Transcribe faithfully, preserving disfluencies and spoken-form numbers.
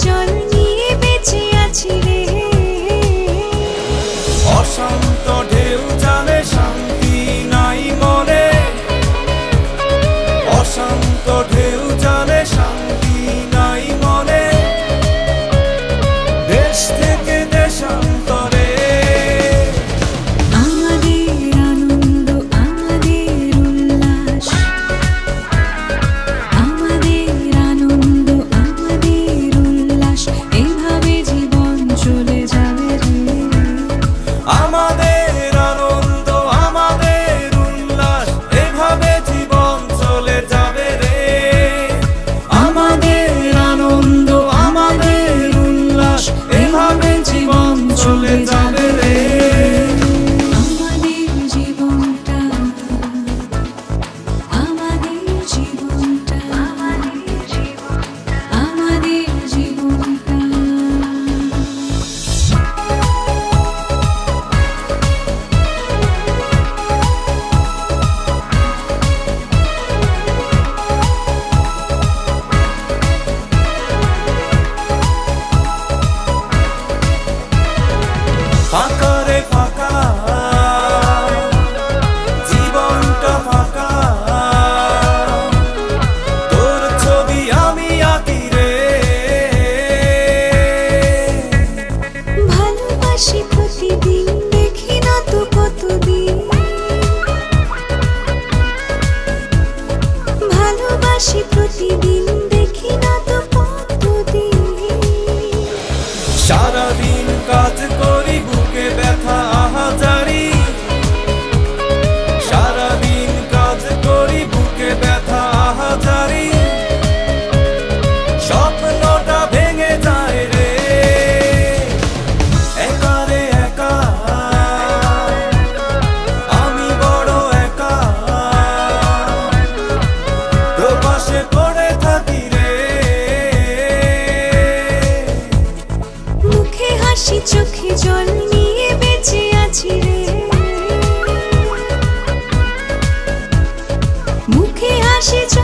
জল নিয়ে বেঁচে আছি রে। অশান্ত ঢেউ জানে শান্তি নাই মনে, অশান্ত ঢেউ জানে শান্তি নাই মনে, দেশ থেকে দেশান্তরে। আমাদের আনন্দ আমাদের উল্লাস, আমাদের আনন্দ আমাদের উল্লাস, এভাবে জীবন চলে যাবে রে। আমাদের আনন্দ আমাদের উল্লাস, এভাবে জীবন চলে যাবে রে। আমাদের আনন্দ আমাদের উল্লাস, এভাবে জীবন চলে যাবে রে। আমাদের জীবনটা, আমাদের জীবনটা, আমাদের জীবনটা, আমাদের জীবনটা। ফাঁকা রে ফাঁকা, জীবনটা ফাঁকা, তোর ছবি আমি আঁকি রে। ভালোবাসি প্রতিদিন, দেখি না তো কতদিন। ভালোবাসি প্রতিদিন, দেখি না তো কতদিন। সারাদিন কাজ করি বুকে ব্যথা আহাজারি, সারাদিন কাজ করি বুকে ব্যথা আহাজারি, স্বপ্নটা ভেঙে যায় রে। একা রে একা, আমি বড় একা, প্রবাসে পড়ে থাকি রে। মুখে হাসি চোখে জল নিয়ে বেঁচে আছি রে। মুখে হাসি